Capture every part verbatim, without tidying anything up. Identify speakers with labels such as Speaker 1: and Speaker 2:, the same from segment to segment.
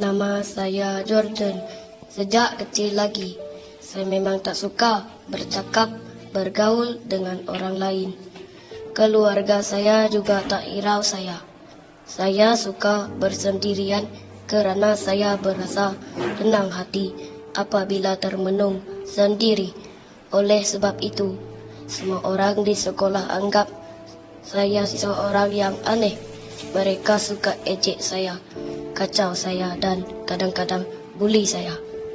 Speaker 1: Nama saya Jordan. Sejak kecil lagi, saya memang tak suka bercakap, bergaul dengan orang lain. Keluarga saya juga tak hirau saya. Saya suka bersendirian kerana saya berasa tenang hati apabila termenung sendiri. Oleh sebab itu, semua orang di sekolah anggap saya seorang yang aneh. Mereka suka ejek saya, kacau saya dan kadang-kadang bully saya.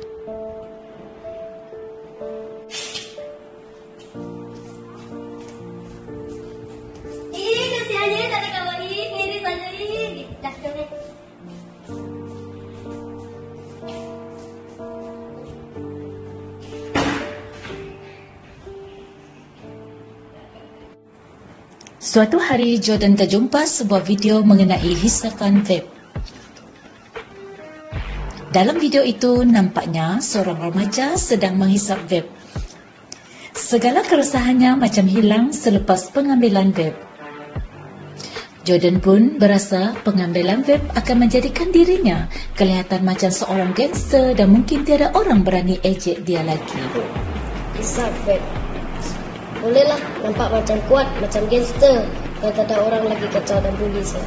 Speaker 2: Ih, kasihannya tak ada kawan ini, ini saja ini. Dah, dah.
Speaker 3: Suatu hari, Jordan terjumpa sebuah video mengenai hisapan vape. Dalam video itu, nampaknya seorang remaja sedang menghisap vape. Segala keresahannya macam hilang selepas pengambilan vape. Jordan pun berasa pengambilan vape akan menjadikan dirinya kelihatan macam seorang gangster dan mungkin tiada orang berani ejek dia lagi.
Speaker 1: Hisap vape. Bolehlah nampak macam kuat, macam gangster. Dan tak ada orang lagi kacau dan bully saya.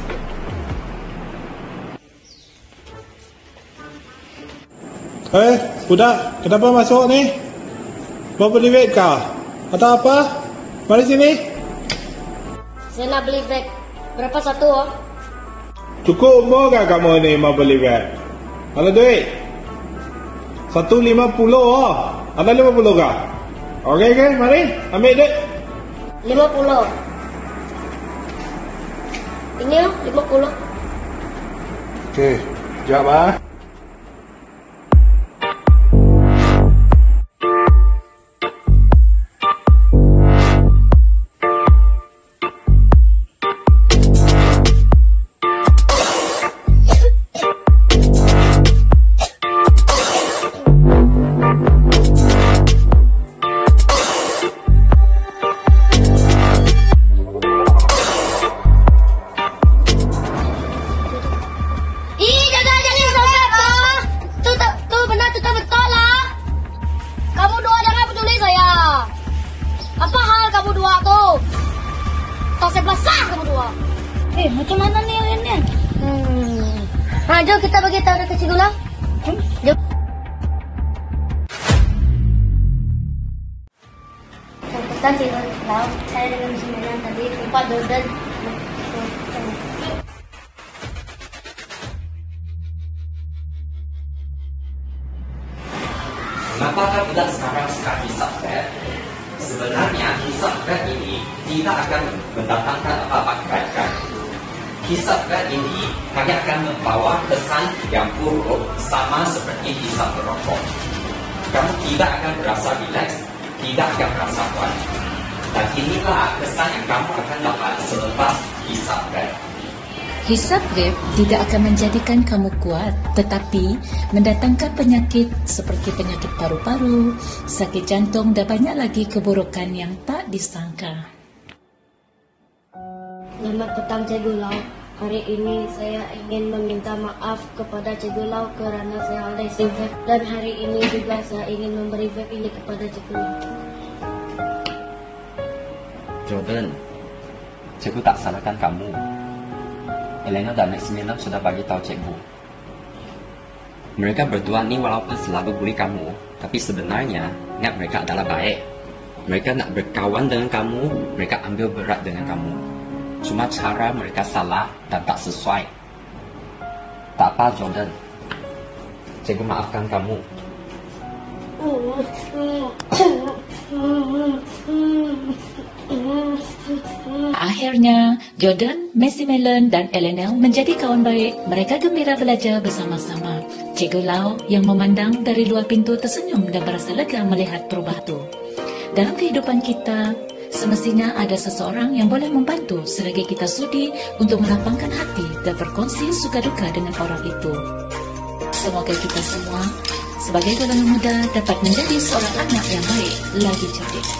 Speaker 4: Eh, budak, kenapa masuk ni? Mau beli vape kah? Atau apa? Mari sini.
Speaker 1: Saya nak beli vape. Berapa satu? Oh?
Speaker 4: Cukup umur kah kamu ni mau beli vape? Ada duit? Satu lima puluh oh. Ada lima puluh kah? Okey ke? Mari, ambil duit.
Speaker 1: Lima puluh. Ini oh, lima puluh.
Speaker 4: Okey, jawab ah.
Speaker 2: Kau sebelah sah kamu dua. Eh, macam mana ni yang ini?
Speaker 1: Hmm. Ha, jom kita bagi tahu dekat Cikgu Lau. Hmm? Jom. Pesan Cikgu Lau, saya dengan Bismillah tadi empat Jordan.
Speaker 5: Kenapa tidak sekarang sekarang hisap vape? Sebenarnya hisap vape ini tidak akan mendatangkan apa-apa kebaikan. Hisap vape ini hanya akan membawa kesan yang buruk sama seperti hisap rokok. Kamu tidak akan berasa rileks, tidak akan berasa kuat. Dan inilah kesan yang kamu akan dapat selepas hisap vape.
Speaker 3: Hisap vape tidak akan menjadikan kamu kuat, tetapi mendatangkan penyakit seperti penyakit paru-paru, sakit jantung dan banyak lagi keburukan yang tak disangka.
Speaker 1: Selamat petang Cikgu Lau. Hari ini saya ingin meminta maaf kepada Cikgu Lau kerana saya alih vape. Dan hari ini juga saya ingin memberi vape ini kepada Cikgu Lau.
Speaker 5: Jordan, cikgu tak salahkan kamu. Elena dan Maximilian sudah bagi tahu cikgu. Mereka berdua ni walaupun selalu bully kamu, tapi sebenarnya niat mereka adalah baik. Mereka nak berkawan dengan kamu, mereka ambil berat dengan kamu. Cuma cara mereka salah dan tak sesuai. Tak apa Jordan, cikgu maafkan kamu.
Speaker 3: Akhirnya, Jordan, Maximilian dan Elena menjadi kawan baik. Mereka gembira belajar bersama-sama. Cikgu Lau yang memandang dari luar pintu tersenyum dan berasa lega melihat perubahan itu. Dalam kehidupan kita, semestinya ada seseorang yang boleh membantu selagi kita sudi untuk melapangkan hati dan berkongsi suka duka dengan orang itu. Semoga kita semua sebagai golongan muda dapat menjadi seorang anak yang baik lagi cerdik.